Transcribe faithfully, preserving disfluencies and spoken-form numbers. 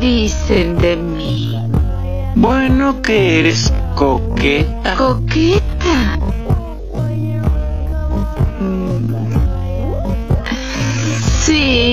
dicen de mí? Bueno, que eres coqueta. ¿Coqueta? Mm. Sí.